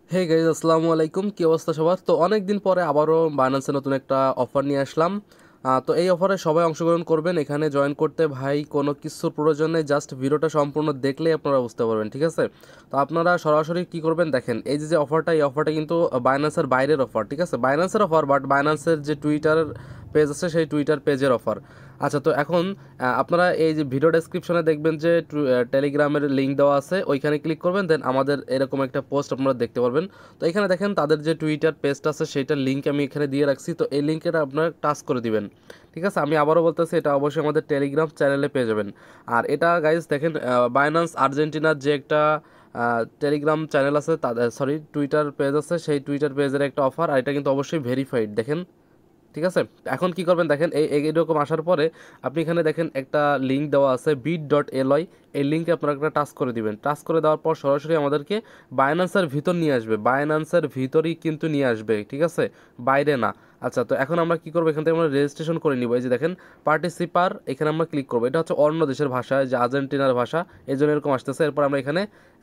Hey guys আসসালামু আলাইকুম, কি অবস্থা সবার? তো অনেক দিন পরে আবারও বাইন্যান্সে নতুন একটা অফার নিয়ে আসলাম। তো এই অফারে সবাই অংশগ্রহণ করবেন। এখানে জয়েন করতে ভাই কোনো কিছুর প্রয়োজন নেই, জাস্ট ভিডিওটা সম্পূর্ণ দেখলেই আপনারা বুঝতে পারবেন, ঠিক আছে? তো আপনারা সরাসরি কি করবেন দেখেন, এই যে অফারটা, এই অফারটা কিন্তু বাইন্যান্সের বাইরের অফার, ঠিক আছে? বাইন্যান্সের অফার, বাট বাইন্যান্সের যে টুইটার পেজ আছে সেই টুইটার পেজের অফার। আচ্ছা, তো এখন আপনারা এই যে ভিডিও ডেসক্রিপশনে দেখবেন যে টেলিগ্রামের লিঙ্ক দেওয়া আছে, ওইখানে ক্লিক করবেন, দেন আমাদের এরকম একটা পোস্ট আপনারা দেখতে পারবেন। তো এখানে দেখেন তাদের যে টুইটার পেজটা আছে সেইটার লিঙ্ক আমি এখানে দিয়ে রাখছি, তো এই লিঙ্কটা আপনারা টাচ করে দিবেন, ঠিক আছে? আমি আবারও বলতেছি, এটা অবশ্যই আমাদের টেলিগ্রাম চ্যানেলে পেয়ে যাবেন। আর এটা গাইজ দেখেন, বাইন্যান্স আর্জেন্টিনার যে একটা টেলিগ্রাম চ্যানেল আছে, তাদের সরি টুইটার পেজ আছে, সেই টুইটার পেজের একটা অফার, আর এটা কিন্তু অবশ্যই ভেরিফাইড দেখেন, ঠিক আছে? এখন কি করবেন দেখেন, এইরকম আসার পরে আপনি এখানে দেখেন একটা লিঙ্ক দেওয়া আছে bit.ly, এই লিঙ্কে আপনারা একটা টাচ করে দিবেন। টাচ করে দেওয়ার পর সরাসরি আমাদেরকে বাইন্যান্সের ভিতর নিয়ে আসবে, বাইন্যান্সের ভিতরই কিন্তু নিয়ে আসবে, ঠিক আছে? বাইরে না। আচ্ছা, তো এখন আমরা কি করবো, এখান থেকে আমরা রেজিস্ট্রেশন করে নিব। এই যে দেখেন পার্টিসিপার, এখানে আমরা ক্লিক করবো। এটা হচ্ছে অন্য দেশের ভাষা, যে আর্জেন্টিনার ভাষা, এই জন্য এরকম আসতেছে। এরপর আমরা এখানে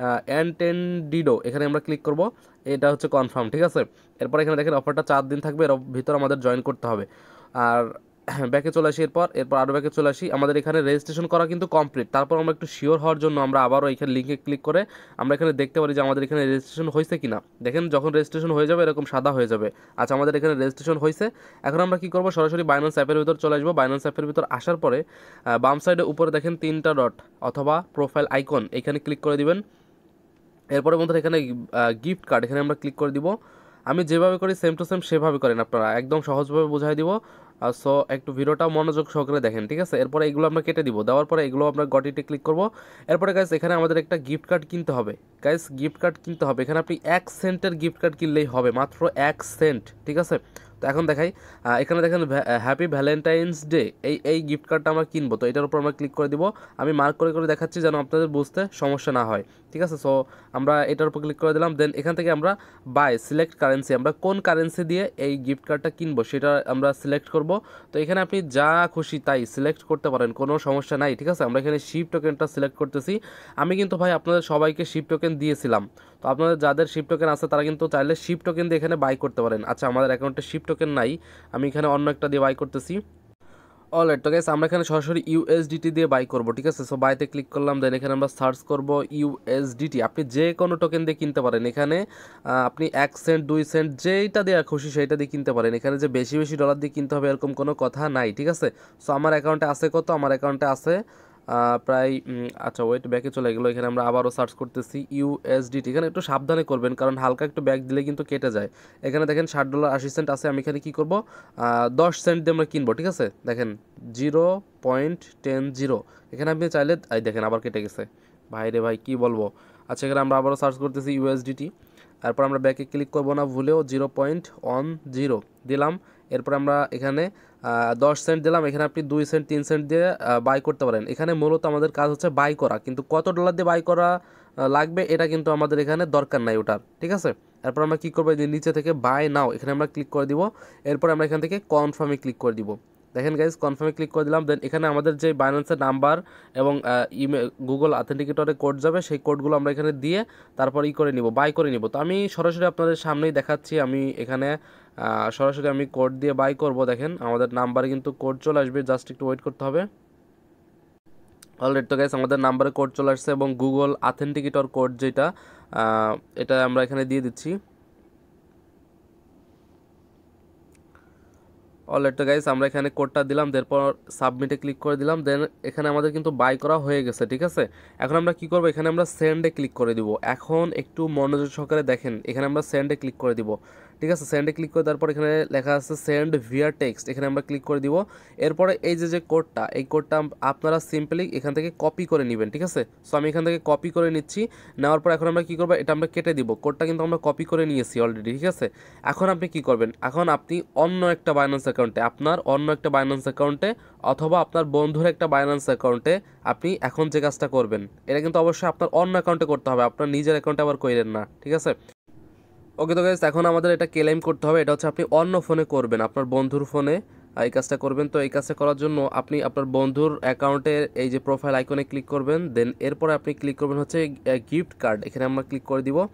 এনটেন্ডিডো, এখানে আমরা ক্লিক করব। এটা হচ্ছে কনফার্ম, ঠিক আছে? এরপর এখানে দেখেন অফারটা 4 দিন থাকবে, এর ভিতর আমাদের জয়েন করতে হবে। আর ব্যাকে চলে আসি, এরপর আরও ব্যাকে চলে আসি। আমাদের এখানে রেজিস্ট্রেশন করা কিন্তু কমপ্লিট। তারপর আমরা একটু শিওর হওয়ার জন্য আমরা আবারও এখানে লিঙ্কে ক্লিক করে আমরা এখানে দেখতে পারি যে আমাদের এখানে রেজিস্ট্রেশন হয়েছে কিনা। দেখেন যখন রেজিস্ট্রেশন হয়ে যাবে এরকম সাদা হয়ে যাবে। আচ্ছা, আমাদের এখানে রেজিস্ট্রেশন হয়েছে। এখন আমরা কি করব, সরাসরি বাইন্যান্স অ্যাপের ভিতর চলে আসবো। বাইন্যান্স অ্যাপের ভিতর আসার পরে বাম সাইডে উপরে দেখেন 3টা ডট অথবা প্রোফাইল আইকন, এখানে ক্লিক করে দিবেন। এরপরে বন্ধুরা এখানে গিফট কার্ড, এখানে আমরা ক্লিক করে দিব। আমি যেভাবে করি সেম টু সেম সেভাবে করেন আপনারা, একদম সহজভাবে বুঝাই দিব। সো একটু ভিডিওটা মনোযোগ সহকারে দেখেন, ঠিক আছে? এরপরে এগুলো আমরা কেটে দিব, দেওয়ার পরে এগুলো আমরা গটিতে ক্লিক করব। এরপরে গাইস এখানে আমাদের একটা গিফট কার্ড কিনতে হবে। গাইস গিফট কার্ড কিনতে হবে, এখানে আপনি 1 সেন্টের গিফট কার্ড কিনলেই হবে, মাত্র 1 সেন্ট, ঠিক আছে? তো এখন দেখাই, এখানে দেখেন হ্যাপি ভ্যালেন্টাইন্স ডে, এই গিফট কার্ডটা আমরা কিনবো। তো এটার উপর আমরা ক্লিক করে দিব। আমি মার্ক করে করে দেখাচ্ছি যেন আপনাদের বুঝতে সমস্যা না হয়, ঠিক আছে? সো আমরা এটার উপর ক্লিক করে দিলাম। দেন এখান থেকে আমরা বাই সিলেক্ট কারেন্সি, আমরা কোন কারেন্সি দিয়ে এই গিফট কার্ডটা কিনবো সেটা আমরা সিলেক্ট করব। তো এখানে আপনি যা খুশি তাই সিলেক্ট করতে পারেন, কোনো সমস্যা নাই, ঠিক আছে? আমরা এখানে শিপ টোকেনটা সিলেক্ট করতেছি। আমি কিন্তু ভাই আপনাদের সবাইকে শিপ টোকেন দিয়েছিলাম, তো আপনাদের যাদের শিপ টোকেন আছে তারা কিন্তু চাইলে শিপ টোকেন দিয়ে এখানে বাই করতে পারেন। আচ্ছা, আমাদের অ্যাকাউন্টে শিপ টোকেন নাই, আমি এখানে অন্য একটা দিয়ে বাই করতেছি। অলরাইট, তো গাইস আমরা এখানে সরাসরি ইউএসডিটি দিয়ে বাই করব, ঠিক আছে? সো বাইতে ক্লিক করলাম, দেন এখানে আমরা সার্চ করব ইউএসডিটি। আপনি যে কোনো টোকেন দিয়ে কিনতে পারেন এখানে, আপনি 1 সেন্ট 2 সেন্ট যেইটা দিয়ে খুশি সেইটা দিয়ে কিনতে পারেন। এখানে যে বেশি বেশি ডলার দিয়ে কিনতে হবে এরকম কোনো কথা নাই, ঠিক আছে? সো আমার অ্যাকাউন্টে আছে কত, আমার অ্যাকাউন্টে আছে প্রায় আচ্ছা ওয়েট, ব্যাকে চলে গেলো। এখানে আমরা আবারও সার্চ করতেছি ইউএসডিটি। এখানে একটু সাবধানে করবেন, কারণ হালকা একটু ব্যাক দিলে কিন্তু কেটে যায়। এখানে দেখেন $60.80 আছে। আমি এখানে কি করব, 10 সেন্ট দিয়ে আমরা কিনবো, ঠিক আছে? দেখেন 0.10। এখানে আপনি চাইলে এই দেখেন আবার কেটে গেছে, ভাই রে ভাই কি বলবো। আচ্ছা, এখানে আমরা আবারও সার্চ করতেছি ইউএসডিটি। তারপর আমরা ব্যাকে ক্লিক করবো না ভুলেও, 0.10 দিলাম। এরপর আমরা এখানে 10 সেন্ট দিলাম। এখানে আপনি 2 সেন্ট 3 সেন্ট দিয়ে বাই করতে পারেন। এখানে মূলত আমাদের কাজ হচ্ছে বাই করা, কিন্তু কত ডলার দিয়ে বাই করা লাগবে এটা কিন্তু আমাদের এখানে দরকার নাই ওটার, ঠিক আছে? এরপর আমরা কী করবো, যে নিচে থেকে বাই নাও এখানে আমরা ক্লিক করে দিব। এরপর আমরা এখান থেকে কনফার্মে ক্লিক করে দিব। দেখেন গাইজ কনফার্মে ক্লিক করে দিলাম। দেন এখানে আমাদের যে বাইন্যান্সের নাম্বার এবং ইমেল গুগল অথেন্টিকেটরে কোড যাবে, সেই কোডগুলো আমরা এখানে দিয়ে তারপর করে নিব, বাই করে নিব। তো আমি সরাসরি আপনাদের সামনেই দেখাচ্ছি, আমি এখানে সরাসরি আমি কোড দিয়ে বাই করব। দেখেন আমাদের নাম্বারে কিন্তু কোড চলে আসবে, জাস্ট একটু ওয়েট করতে হবে। অলরেডি তো গাইস আমাদের নাম্বারে কোড চলে আসছে, এবং গুগল অথেন্টিকেটর কোড যেটা, এটা আমরা এখানে দিয়ে দিচ্ছি। অলরেডি তো গাইস আমরা এখানে কোডটা দিলাম, তারপর সাবমিটে ক্লিক করে দিলাম। দেন এখানে আমাদের কিন্তু বাই করা হয়ে গেছে, ঠিক আছে? এখন আমরা কি করব, এখানে আমরা সেন্ডে ক্লিক করে দিব। এখন একটু মনোযোগ সহকারে দেখেন, এখানে আমরা সেন্ডে ক্লিক করে দিব, ঠিক আছে? সেন্ডে ক্লিক করে তারপর এখানে লেখা আছে সেন্ড ভিয়া টেক্সট, এখানে আমরা ক্লিক করে দিব। এরপরে এই যে কোডটা, এই কোডটা আপনারা সিম্পলি এখান থেকে কপি করে নেবেন, ঠিক আছে? সো আমি এখান থেকে কপি করে নিচ্ছি। নেওয়ার পর এখন আমরা কি করব, এটা আমরা কেটে দিব। কোডটা কিন্তু আমরা কপি করে নিয়েছি অলরেডি, ঠিক আছে? এখন আপনি কি করবেন, এখন আপনি অন্য একটা বাইন্যান্স অ্যাকাউন্টে, আপনার অন্য একটা বাইন্যান্স অ্যাকাউন্টে অথবা আপনার বন্ধুর একটা বাইন্যান্স অ্যাকাউন্টে আপনি এখন যে কাজটা করবেন, এটা কিন্তু অবশ্যই আপনার অন্য অ্যাকাউন্টে করতে হবে, আপনার নিজের অ্যাকাউন্টে আবার কইরেন না, ঠিক আছে? ওকে, তো গাইস এখন আমাদের এটা ক্লেম করতে হবে। এটা হচ্ছে আপনি অন্য ফোনে করবেন, আপনার বন্ধুর ফোনে এই কাজটা করবেন। তো এই কাজটা করার জন্য আপনি আপনার বন্ধুর অ্যাকাউন্টের এই যে প্রোফাইল আইকনে ক্লিক করবেন। দেন এরপরে আপনি ক্লিক করবেন হচ্ছে গিফট কার্ড, এখানে আমরা ক্লিক করে দিব।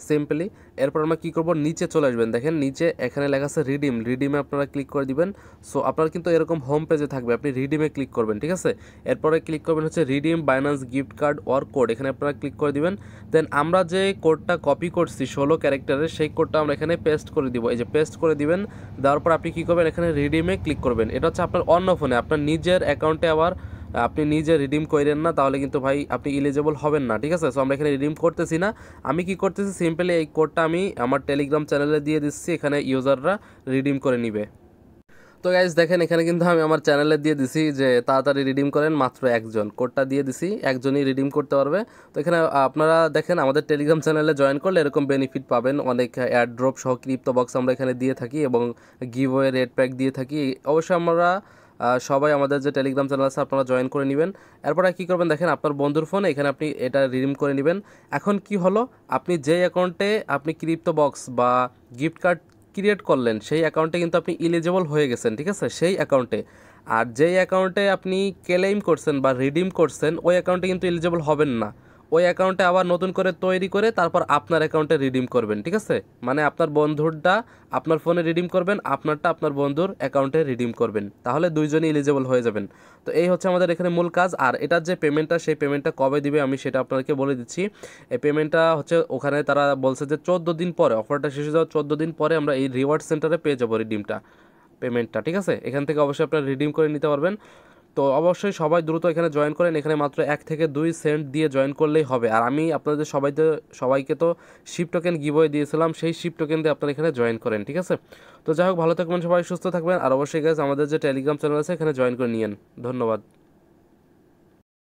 সিম্পলি। এরপর আমরা কী করবো, নিচে চলে আসবেন, দেখেন নিচে এখানে লেখা আছে রিডিম, রিডিমে আপনারা ক্লিক করে দিবেন। সো আপনার কিন্তু এরকম হোম পেজে থাকবে, আপনি রিডিমে ক্লিক করবেন, ঠিক আছে। এরপরে ক্লিক করবেন হচ্ছে redeem Binance gift card or code, এখানে আপনারা ক্লিক করে দিবেন। দেন আমরা যে কোডটা কপি করছি 16 ক্যারেক্টারের, সেই কোডটা আমরা এখানে পেস্ট করে দিব, এই যে পেস্ট করে দিবেন। দেওয়ার পর আপনি কী করবেন, এখানে রিডিমে ক্লিক করবেন। এটা হচ্ছে আপনার অন্য ফোনে, আপনার নিজের অ্যাকাউন্টে আবার আপনি নিজে রিডিম করেন না, তাহলে কিন্তু ভাই আপনি ইলিজিবল হবেন না, ঠিক আছে। সো আমরা এখানে রিডিম করতেছি না, আমি কি করতেছি, সিম্পলি এই কোডটা আমি আমার টেলিগ্রাম চ্যানেলে দিয়ে দিচ্ছি, এখানে ইউজাররা রিডিম করে নিবে। তো গাইজ দেখেন এখানে কিন্তু আমি আমার চ্যানেলে দিয়ে দিছি যে তাড়াতাড়ি রিডিম করেন, মাত্র একজন, কোডটা দিয়ে দিছি, একজনই রিডিম করতে পারবে। তো এখানে আপনারা দেখেন আমাদের টেলিগ্রাম চ্যানেলে জয়েন করলে এরকম বেনিফিট পাবেন, অনেক এয়ারড্রপ সহ ক্রিপ্টো বক্স আমরা এখানে দিয়ে থাকি এবং গিভওয়ে রেড প্যাক দিয়ে থাকি। অবশ্যই আমরা সবাই আমাদের যে টেলিগ্রাম চ্যানেল আছে আপনারা জয়েন করে নেবেন। এরপরে কী করবেন, দেখেন আপনার বন্ধুর ফোনে এখানে আপনি এটা রিডিম করে নেবেন। এখন কি হলো, আপনি যেই অ্যাকাউন্টে আপনি ক্রিপ্টো বক্স বা গিফট কার্ড ক্রিয়েট করলেন সেই অ্যাকাউন্টে কিন্তু আপনি ইলিজিবল হয়ে গেছেন, ঠিক আছে, সেই অ্যাকাউন্টে। আর যেই অ্যাকাউন্টে আপনি ক্লেইম করছেন বা রিডিম করছেন ওই অ্যাকাউন্টে কিন্তু ইলিজিবল হবেন না, ওই অ্যাকাউন্টে আবার নতুন করে তৈরি করে তারপর আপনার অ্যাকাউন্টে রিডিম করবেন, ঠিক আছে। মানে আপনার বন্ধুরটা আপনার ফোনে রিডিম করবেন, আপনারটা আপনার বন্ধুর অ্যাকাউন্টে রিডিম করবেন, তাহলে দুইজনই এলিজিবল হয়ে যাবেন। তো এই হচ্ছে আমাদের এখানে মূল কাজ। আর এটার যে পেমেন্টটা, সেই পেমেন্টটা কবে দিবে আমি সেটা আপনাদেরকে বলে দিচ্ছি। এই পেমেন্টটা হচ্ছে ওখানে তারা বলছে যে 14 দিন পরে, অফারটা শেষ হয়ে যাওয়ার 14 দিন পরে আমরা এই রিওয়ার্ড সেন্টারে পেয়ে যাবো রিডিমটা, পেমেন্টটা, ঠিক আছে। এখান থেকে অবশ্যই আপনারা রিডিম করে নিতে পারবেন। তো অবশ্যই সবাই দ্রুত এখানে জয়েন করেন, এখানে মাত্র 1 থেকে 2 সেন্ট দিয়ে জয়েন করলেই হবে। আর আমি আপনাদের সবাইকে তো শিপ টোকেন গিভওয়ে দিয়েছিলাম, সেই শিপ টোকেন দিয়ে আপনারা এখানে জয়েন করেন, ঠিক আছে। তো যাই হোক, ভালো থাকবেন সবাই, সুস্থ থাকবেন। আর অবশ্যই গাইস আমাদের যে টেলিগ্রাম চ্যানেল আছে এখানে জয়েন করে নিয়েন। ধন্যবাদ।